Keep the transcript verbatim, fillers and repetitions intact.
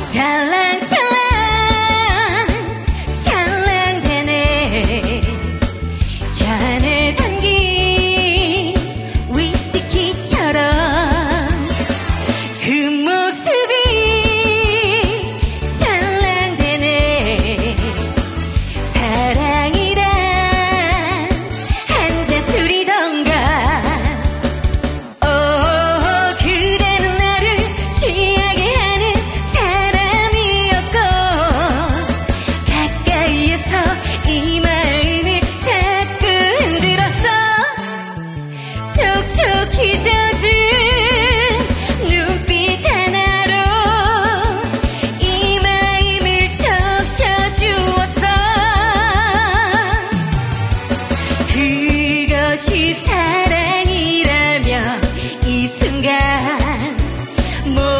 찰랑찰랑 찰랑대네 잔에 담긴 위스키처럼 그 모습이 찰랑대네 사랑이란 한 잔 술이던가 오 그대는 나를 취하게 하는 사람이었고 가까이에서 이 마음을 자꾸 흔들었어 촉촉히 젖은 눈빛 하나로 이 마음을 적셔주었어 그것이 사랑이라면 이 순간